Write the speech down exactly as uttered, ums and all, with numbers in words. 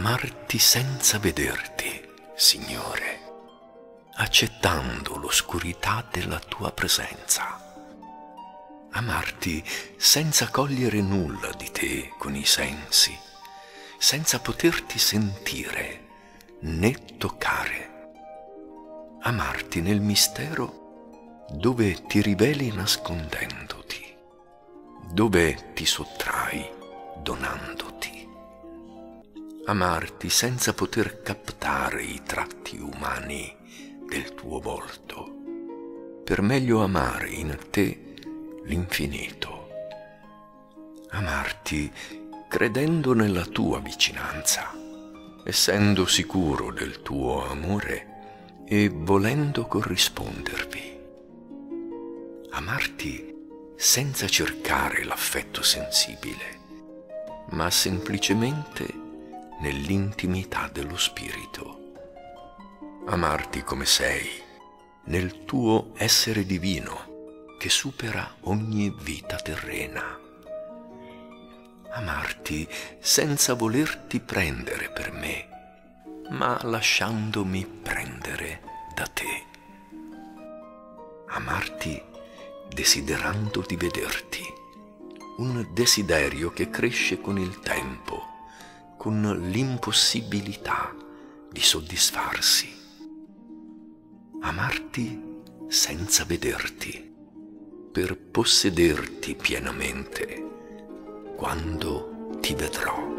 amarti senza vederti, Signore, accettando l'oscurità della tua presenza. Amarti senza cogliere nulla di te con i sensi, senza poterti sentire né toccare. Amarti nel mistero dove ti riveli nascondendoti, dove ti sottrai donandoti. Amarti senza poter captare i tratti umani del tuo volto, per meglio amare in te l'infinito. Amarti credendo nella tua vicinanza, essendo sicuro del tuo amore e volendo corrispondervi. Amarti senza cercare l'affetto sensibile, ma semplicemente nell'intimità dello spirito. Amarti come sei, nel tuo essere divino che supera ogni vita terrena. Amarti senza volerti prendere per me, ma lasciandomi prendere da te. Amarti desiderando di vederti, un desiderio che cresce con il tempo, con l'impossibilità di soddisfarsi. Amarti senza vederti, per possederti pienamente quando ti vedrò.